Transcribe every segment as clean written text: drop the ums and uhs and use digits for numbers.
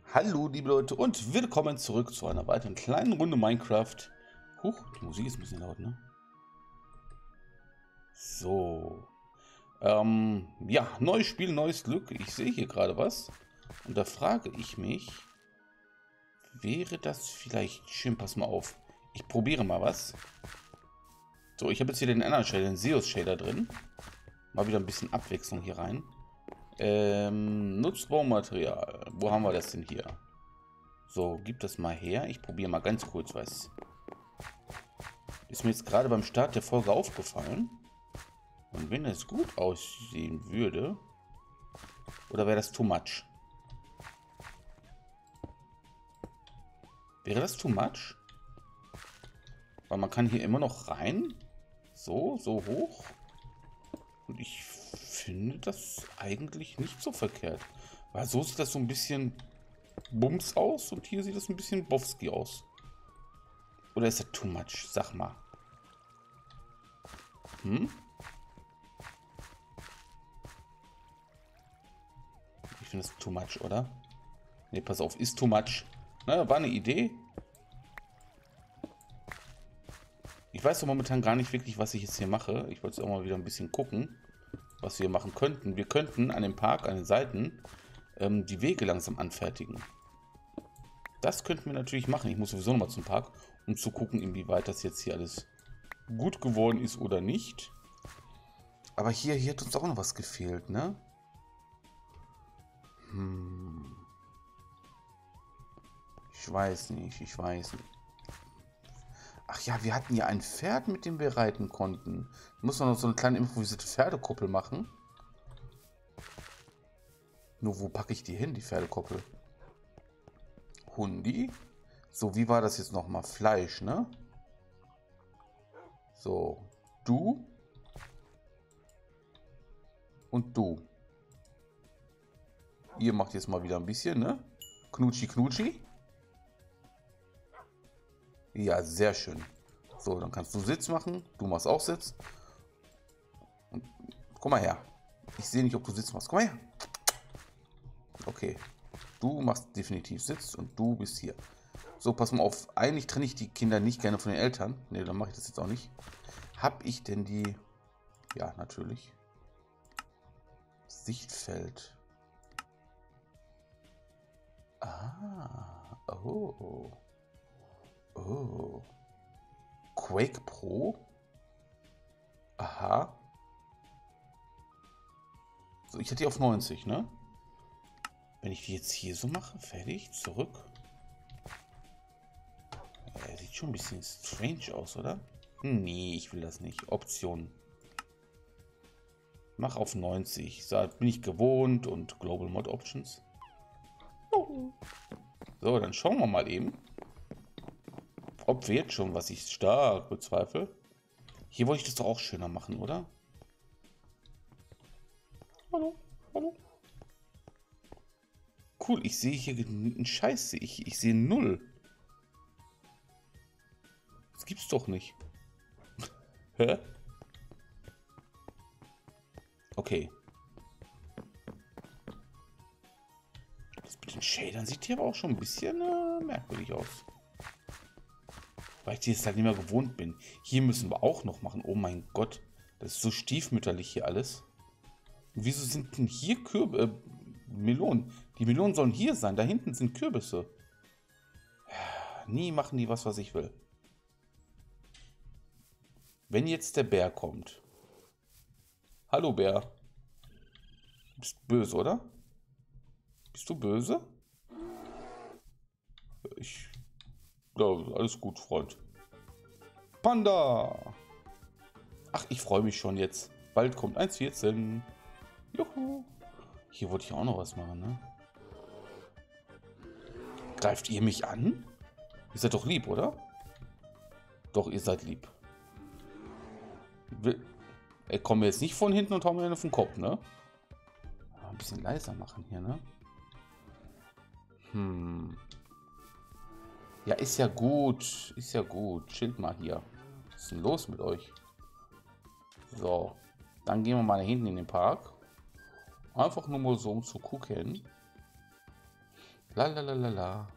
Hallo liebe Leute und willkommen zurück zu einer weiteren kleinen Runde Minecraft. Huch, die Musik ist ein bisschen laut, ne? So. Ja, neues Spiel, neues Glück. Ich sehe hier gerade was. Und da frage ich mich, wäre das vielleicht schön, pass mal auf. Ich probiere mal was. So, ich habe jetzt hier den anderen Shader, den Zeus Shader drin. Mal wieder ein bisschen Abwechslung hier rein. Nutzt Baumaterial. Wo haben wir das denn hier? So, gib das mal her. Ich probiere mal ganz kurz was. Ist mir jetzt gerade beim Start der Folge aufgefallen. Und wenn es gut aussehen würde... Oder wäre das too much? Wäre das too much? Weil man kann hier immer noch rein. So hoch. Und ich finde das eigentlich nicht so verkehrt. Weil so sieht das so ein bisschen Bums aus und hier sieht das ein bisschen Bowski aus. Oder ist das too much? Sag mal. Ich finde das too much, oder? Ne, pass auf, ist too much. Na, war eine Idee. Ich weiß doch momentan gar nicht wirklich, was ich jetzt hier mache. Ich wollte jetzt auch mal wieder ein bisschen gucken, was wir machen könnten. Wir könnten an dem Park, an den Seiten, die Wege langsam anfertigen. Das könnten wir natürlich machen. Ich muss sowieso nochmal zum Park, um zu gucken, inwieweit das jetzt hier alles gut geworden ist oder nicht. Aber hier hat uns auch noch was gefehlt, ne? Ich weiß nicht. Ach ja, wir hatten ja ein Pferd, mit dem wir reiten konnten. Muss man noch so eine kleine improvisierte Pferdekoppel machen. Nur wo packe ich die hin, die Pferdekoppel? Hundi? So, wie war das jetzt nochmal? Fleisch, ne? So, du. Und du. Ihr macht jetzt mal wieder ein bisschen, ne? Knutschi, knutschi. Ja, sehr schön. So, dann kannst du Sitz machen. Du machst auch Sitz. Und, komm mal her. Ich sehe nicht, ob du Sitz machst. Komm mal her. Okay. Du machst definitiv Sitz und du bist hier. So, pass mal auf. Eigentlich trenne ich die Kinder nicht gerne von den Eltern. Ne, dann mache ich das jetzt auch nicht. Hab ich denn die... Ja, natürlich. Sichtfeld. Ah. Oh. Oh. Quake Pro? Aha. So, ich hatte die auf 90, ne? Wenn ich die jetzt hier so mache, fertig, zurück. Ja, sieht schon ein bisschen strange aus, oder? Nee, ich will das nicht. Option. Mach auf 90. So, bin ich gewohnt und Global Mod Options. So, dann schauen wir mal eben. Ob wir jetzt schon, was ich stark bezweifle. Hier wollte ich das doch auch schöner machen, oder? Hallo, hallo. Cool, ich sehe hier einen Scheiß. Ich sehe 0. Das gibt's doch nicht. Hä? Okay. Das mit den Shadern sieht hier aber auch schon ein bisschen merkwürdig aus. Weil ich die jetzt halt nicht mehr gewohnt bin. Hier müssen wir auch noch machen. Oh mein Gott. Das ist so stiefmütterlich hier alles. Und wieso sind denn hier Melonen? Die Melonen sollen hier sein. Da hinten sind Kürbisse. Nie machen die was ich will. Wenn jetzt der Bär kommt. Hallo Bär. Du bist böse, oder? Bist du böse? Ich glaube, alles gut, Freund. Panda! Ach, ich freue mich schon jetzt. Bald kommt 1,14. Juhu. Hier wollte ich auch noch was machen, ne? Greift ihr mich an? Ihr seid doch lieb, oder? Doch, ihr seid lieb. Ey, kommen wir jetzt nicht von hinten und hauen mir einen auf den Kopf, ne? Ein bisschen leiser machen hier, ne? Ja, ist ja gut. Ist ja gut. Chillt mal hier. Was ist denn los mit euch? So. Dann gehen wir mal nach hinten in den Park. Einfach nur mal so, um zu gucken. Lalalala.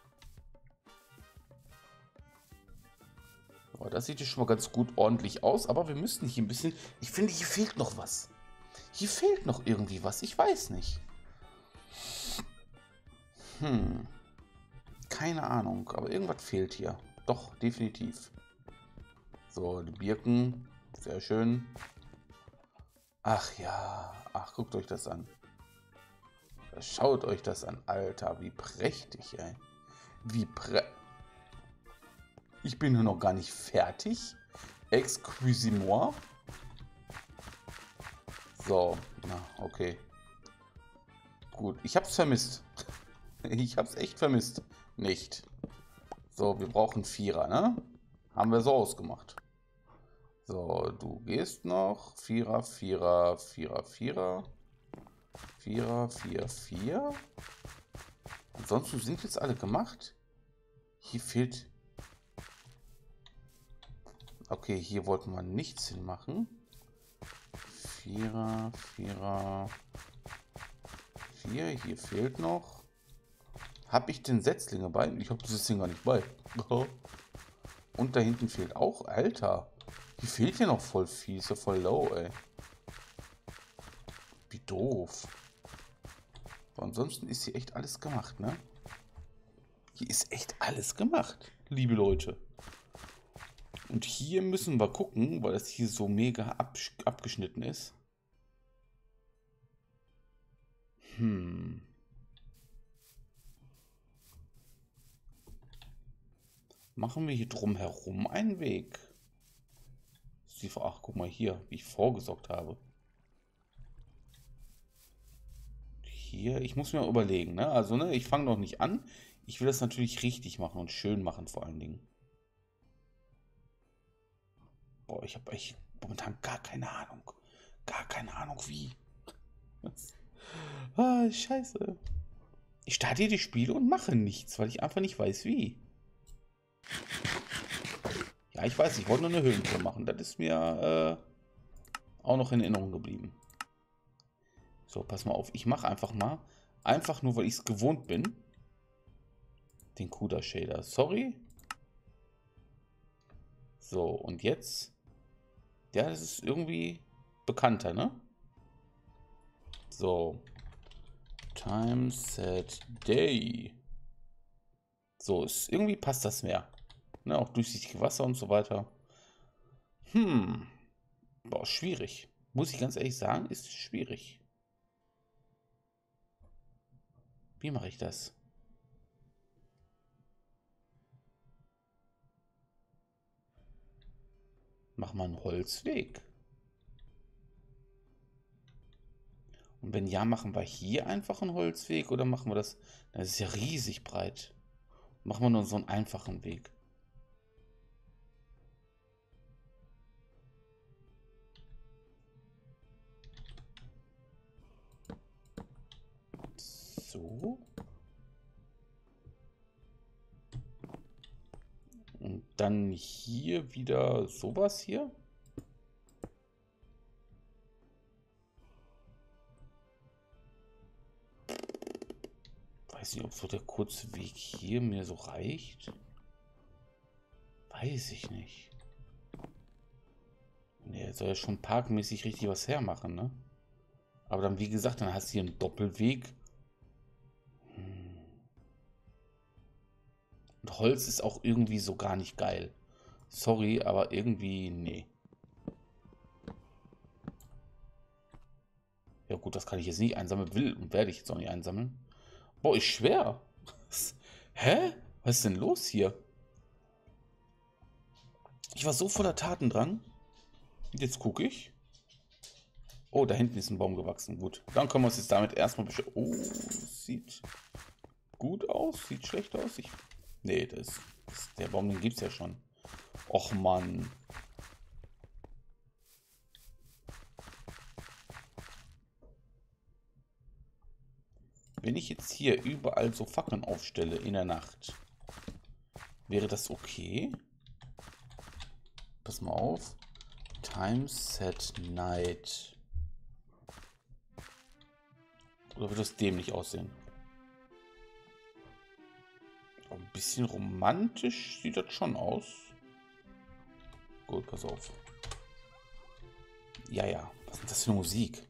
Oh, das sieht hier schon mal ganz gut ordentlich aus, aber wir müssen hier ein bisschen... Ich finde, hier fehlt noch was. Hier fehlt noch irgendwie was. Ich weiß nicht. Keine Ahnung, aber irgendwas fehlt hier. Doch, definitiv. So, die Birken. Sehr schön. Ach ja. Ach, guckt euch das an. Schaut euch das an. Alter, wie prächtig, ey. Wie Ich bin nur noch gar nicht fertig. Excusez-moi. So, na, okay. Gut, ich hab's vermisst. Ich hab's echt vermisst. Nicht. So, wir brauchen Vierer, ne? Haben wir so ausgemacht. So, du gehst noch. Vierer, Vierer, Vierer, Vierer. Vierer, Vier, Vier. Ansonsten sind jetzt alle gemacht. Hier fehlt... Okay, hier wollten wir nichts hinmachen. Vierer, Vierer, Vier. Hier fehlt noch. Habe ich den Setzlinge bei? Ich habe dieses Ding gar nicht bei. Und da hinten fehlt auch. Alter. Hier fehlt ja noch voll viel. Ist ja voll low, ey. Wie doof. So, ansonsten ist hier echt alles gemacht, ne? Hier ist echt alles gemacht, liebe Leute. Und hier müssen wir gucken, weil das hier so mega abgeschnitten ist. Machen wir hier drumherum einen Weg? Ach, guck mal hier, wie ich vorgesorgt habe. Hier, ich muss mir überlegen, ne? Also, ne, ich fange noch nicht an. Ich will das natürlich richtig machen und schön machen vor allen Dingen. Boah, ich habe echt momentan gar keine Ahnung. Gar keine Ahnung wie. Ah, scheiße. Ich starte hier die Spiele und mache nichts, weil ich einfach nicht weiß wie. Ja, ich weiß, ich wollte nur eine Höhlentour machen. Das ist mir auch noch in Erinnerung geblieben. So, pass mal auf. Ich mache einfach mal. Einfach nur, weil ich es gewohnt bin. Den CUDA Shader. Sorry. So, und jetzt. Ja, das ist irgendwie bekannter, ne? So. Time Set Day. So, irgendwie passt das mehr. Ne, auch durchsichtige Wasser und so weiter. Boah, schwierig. Muss ich ganz ehrlich sagen, ist schwierig. Wie mache ich das? Mach mal einen Holzweg. Und wenn ja, machen wir hier einfach einen Holzweg oder machen wir das? Das ist ja riesig breit. Machen wir nur so einen einfachen Weg. So. Und dann hier wieder sowas hier. Weiß nicht, ob so der kurze Weg hier mir so reicht. Weiß ich nicht. Nee, soll ja schon parkmäßig richtig was hermachen, ne? Aber dann, wie gesagt, dann hast du hier einen Doppelweg. Und Holz ist auch irgendwie so gar nicht geil. Sorry, aber irgendwie, nee. Ja gut, das kann ich jetzt nicht einsammeln. Will und werde ich jetzt auch nicht einsammeln. Boah, ist schwer. Hä? Was ist denn los hier? Ich war so voller Tatendrang. Und jetzt gucke ich. Oh, da hinten ist ein Baum gewachsen. Gut, dann können wir uns jetzt damit erstmal beschäftigen. Oh, sieht gut aus. Sieht schlecht aus. Nee, der Baum, den gibt es ja schon. Och, Mann. Wenn ich jetzt hier überall so Fackeln aufstelle in der Nacht, wäre das okay? Pass mal auf. Time Set Night. Oder wird das dämlich aussehen? Ein bisschen romantisch sieht das schon aus. Gut, pass auf. Ja, ja. Was ist denn das für eine Musik?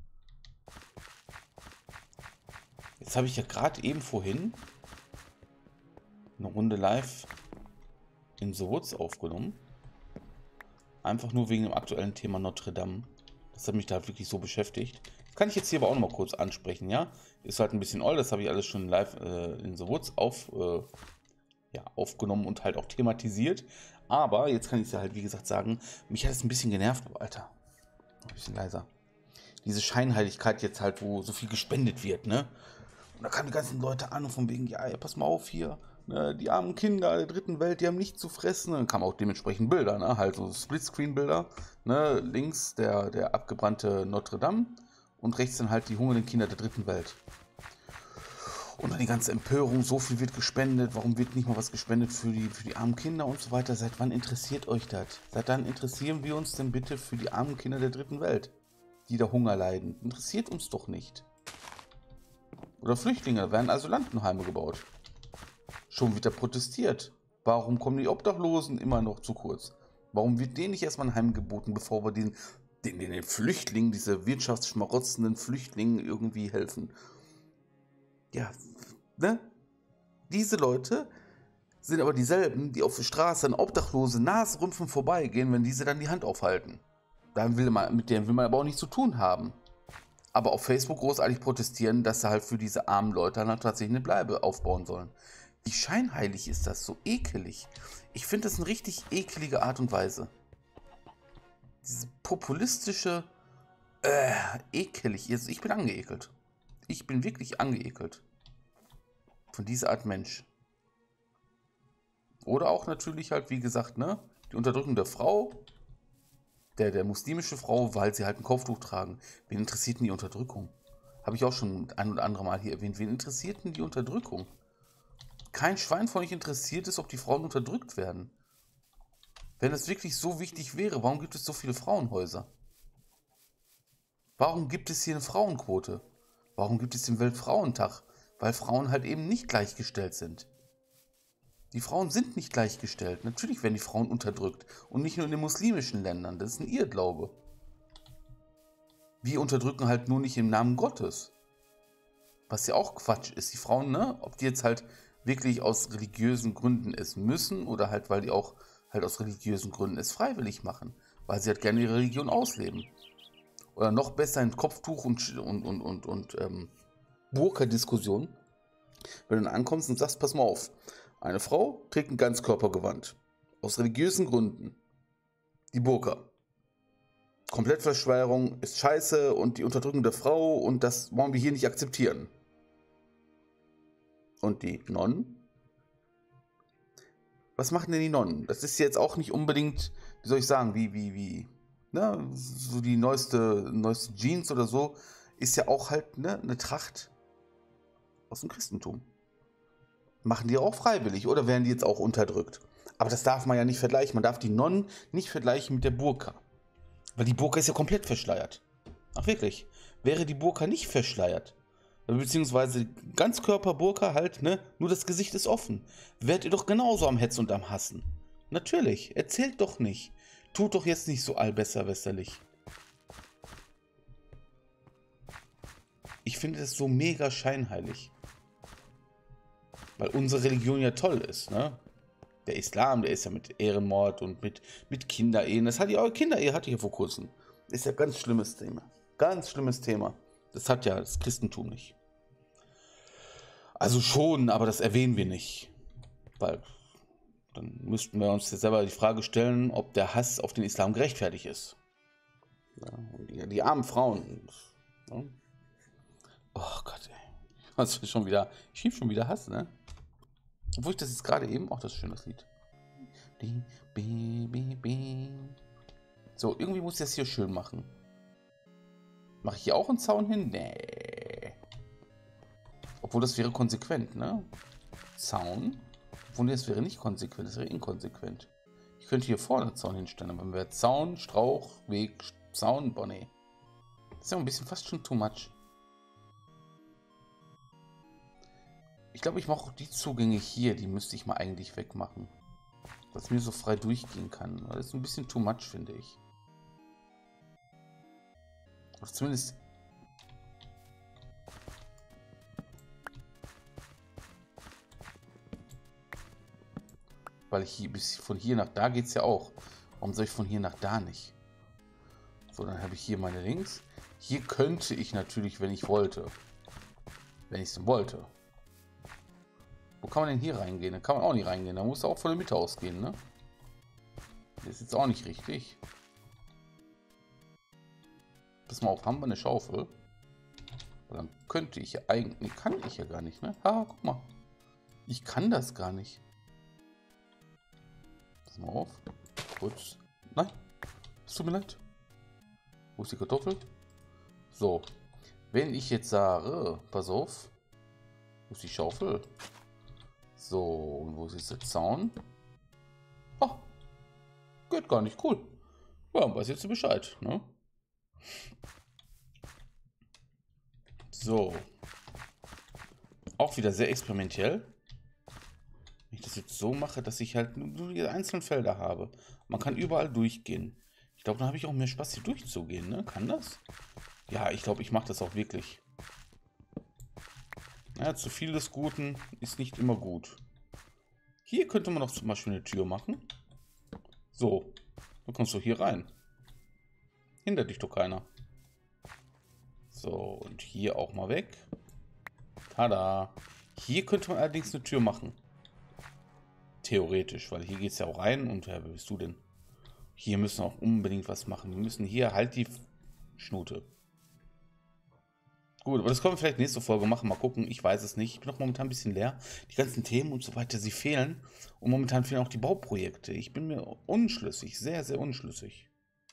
Jetzt habe ich ja gerade eben vorhin eine Runde live in The Woods aufgenommen. Einfach nur wegen dem aktuellen Thema Notre Dame. Das hat mich da wirklich so beschäftigt. Das kann ich jetzt hier aber auch noch mal kurz ansprechen, ja. Ist halt ein bisschen old, das habe ich alles schon live in The Woods aufgenommen und halt auch thematisiert. Aber jetzt kann ich es ja halt, wie gesagt, sagen, mich hat es ein bisschen genervt, Alter. Ein bisschen leiser. Diese Scheinheiligkeit jetzt halt, wo so viel gespendet wird, ne? Und da kamen die ganzen Leute an und von wegen, ja, pass mal auf hier, ne, die armen Kinder der dritten Welt, die haben nichts zu fressen. Und dann kamen auch dementsprechend Bilder, ne? Halt so Splitscreen-Bilder, ne? Links der abgebrannte Notre Dame und rechts dann halt die hungernden Kinder der dritten Welt. Und dann die ganze Empörung, so viel wird gespendet, warum wird nicht mal was gespendet für die armen Kinder und so weiter. Seit wann interessiert euch das? Seit wann interessieren wir uns denn bitte für die armen Kinder der dritten Welt, die da Hunger leiden? Interessiert uns doch nicht. Oder Flüchtlinge, werden also Landenheime gebaut. Schon wieder protestiert. Warum kommen die Obdachlosen immer noch zu kurz? Warum wird denen nicht erstmal ein Heim geboten, bevor wir den Flüchtlingen, diese wirtschaftsschmarotzenden Flüchtlingen irgendwie helfen? Ja, ne? Diese Leute sind aber dieselben, die auf der Straße an Obdachlose Nasenrümpfen vorbeigehen, wenn diese dann die Hand aufhalten. Mit denen will man aber auch nichts zu tun haben. Aber auf Facebook großartig protestieren, dass sie halt für diese armen Leute dann halt tatsächlich eine Bleibe aufbauen sollen. Wie scheinheilig ist das? So ekelig. Ich finde das eine richtig ekelige Art und Weise. Diese populistische, ekelig. Ich bin angeekelt. Ich bin wirklich angeekelt. Von dieser Art Mensch. Oder auch natürlich halt, wie gesagt, ne, die Unterdrückung der Frau, der muslimische Frau, weil sie halt ein Kopftuch tragen. Wen interessiert denn die Unterdrückung? Habe ich auch schon ein oder andere Mal hier erwähnt. Wen interessiert denn die Unterdrückung? Kein Schwein von euch interessiert ist, ob die Frauen unterdrückt werden. Wenn es wirklich so wichtig wäre, warum gibt es so viele Frauenhäuser? Warum gibt es hier eine Frauenquote? Warum gibt es den Weltfrauentag? Weil Frauen halt eben nicht gleichgestellt sind. Die Frauen sind nicht gleichgestellt. Natürlich werden die Frauen unterdrückt. Und nicht nur in den muslimischen Ländern. Das ist ein Irrglaube. Wir unterdrücken halt nur nicht im Namen Gottes. Was ja auch Quatsch ist. Die Frauen, ne? Ob die jetzt halt wirklich aus religiösen Gründen es müssen oder halt, weil die auch halt aus religiösen Gründen es freiwillig machen. Weil sie halt gerne ihre Religion ausleben. Oder noch besser in Kopftuch und Burka-Diskussion. Wenn du dann ankommst und sagst, pass mal auf, eine Frau trägt ein Ganzkörpergewand. Aus religiösen Gründen. Die Burka. Komplettverschwörung ist scheiße und die Unterdrückung der Frau und das wollen wir hier nicht akzeptieren. Und die Nonnen? Was machen denn die Nonnen? Das ist jetzt auch nicht unbedingt, wie soll ich sagen, ne, so die neueste Jeans oder so, ist ja auch halt, ne, eine Tracht aus dem Christentum. Machen die auch freiwillig oder werden die jetzt auch unterdrückt? Aber das darf man ja nicht vergleichen. Man darf die Nonnen nicht vergleichen mit der Burka. Weil die Burka ist ja komplett verschleiert. Ach wirklich. Wäre die Burka nicht verschleiert, beziehungsweise Ganzkörper-Burka halt, ne, nur das Gesicht ist offen, wärt ihr doch genauso am Hetzen und am Hassen. Natürlich. Erzählt doch nicht. Tut doch jetzt nicht so allbesserwässerlich. Ich finde das so mega scheinheilig. Weil unsere Religion ja toll ist, ne? Der Islam, der ist ja mit Ehrenmord und mit Kinderehen. Das hat ja auch Kinderehe hatte ich ja vor kurzem. Ist ja ein ganz schlimmes Thema. Ganz schlimmes Thema. Das hat ja das Christentum nicht. Also schon, aber das erwähnen wir nicht. Weil dann müssten wir uns jetzt selber die Frage stellen, ob der Hass auf den Islam gerechtfertigt ist. Ja, die armen Frauen. Ja. Oh Gott, ey. Ich schieb schon wieder Hass, ne? Obwohl ich das jetzt gerade eben, auch das ist schönes Lied. So, irgendwie muss ich das hier schön machen. Mache ich hier auch einen Zaun hin? Nee. Obwohl das wäre konsequent, ne? Zaun. Obwohl das wäre nicht konsequent, das wäre inkonsequent. Ich könnte hier vorne einen Zaun hinstellen, aber wenn wir Zaun, Strauch, Weg, Zaun, boah, nee. Das ist ja ein bisschen fast schon too much. Ich glaube, ich mache auch die Zugänge hier. Die müsste ich mal eigentlich wegmachen. Dass mir so frei durchgehen kann. Das ist ein bisschen too much, finde ich. Oder zumindest... Weil ich hier, bis von hier nach da geht es ja auch. Warum soll ich von hier nach da nicht? So, dann habe ich hier meine Links. Hier könnte ich natürlich, wenn ich wollte. Wenn ich es denn wollte. Wo kann man denn hier reingehen? Da kann man auch nicht reingehen. Da muss er auch von der Mitte ausgehen, ne? Das ist jetzt auch nicht richtig. Pass mal auf, haben wir eine Schaufel? Weil dann könnte ich ja eigentlich... Nee, kann ich ja gar nicht, ne? Ah, guck mal. Ich kann das gar nicht. Pass mal auf. Kurz. Nein. Es tut mir leid. Wo ist die Kartoffel? So. Wenn ich jetzt sage... Pass auf. Wo ist die Schaufel? So. Und wo ist jetzt der Zaun? Ah. Geht gar nicht. Cool. Ja, weiß jetzt Bescheid, ne? So. Auch wieder sehr experimentell. Wenn ich das jetzt so mache, dass ich halt nur die einzelnen Felder habe. Man kann überall durchgehen. Ich glaube, dann habe ich auch mehr Spaß, hier durchzugehen, ne? Kann das? Ja, ich glaube, ich mache das auch wirklich. Ja, zu viel des Guten ist nicht immer gut. Hier könnte man noch zum Beispiel eine Tür machen. So. Dann kommst du hier rein. Hindert dich doch keiner. So, und hier auch mal weg. Tada. Hier könnte man allerdings eine Tür machen. Theoretisch, weil hier geht es ja auch rein. Und wer bist du denn? Hier müssen wir auch unbedingt was machen. Wir müssen hier halt die Schnute. Gut, aber das können wir vielleicht nächste Folge machen. Mal gucken. Ich weiß es nicht. Ich bin noch momentan ein bisschen leer. Die ganzen Themen und so weiter, sie fehlen. Und momentan fehlen auch die Bauprojekte. Ich bin mir unschlüssig. Sehr, sehr unschlüssig.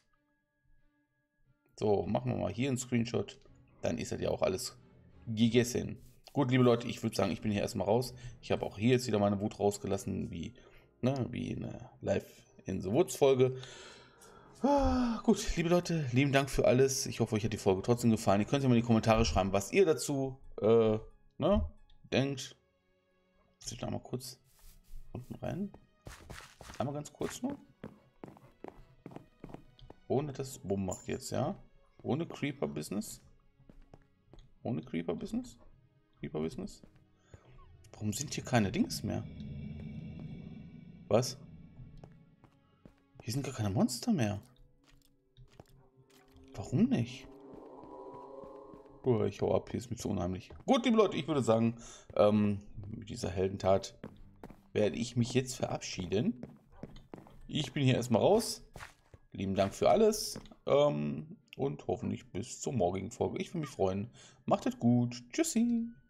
So, machen wir mal hier einen Screenshot. Dann ist das ja auch alles gegessen. Gut, liebe Leute, ich würde sagen, ich bin hier erstmal raus. Ich habe auch hier jetzt wieder meine Wut rausgelassen, wie eine Live in the Woods Folge. Gut, liebe Leute, lieben Dank für alles. Ich hoffe, euch hat die Folge trotzdem gefallen. Ihr könnt ja mal in die Kommentare schreiben, was ihr dazu denkt. Jetzt ich da mal kurz unten rein. Einmal ganz kurz nur. Ohne das Bumm macht jetzt, ja? Ohne Creeper-Business. Ohne Creeper-Business? Creeper-Business? Warum sind hier keine Dings mehr? Was? Hier sind gar keine Monster mehr. Warum nicht? Oh, ich hau ab, hier ist mir zu unheimlich. Gut, liebe Leute, ich würde sagen, mit dieser Heldentat werde ich mich jetzt verabschieden. Ich bin hier erstmal raus. Lieben Dank für alles. Und hoffentlich bis zur morgigen Folge. Ich würde mich freuen. Macht es gut. Tschüssi.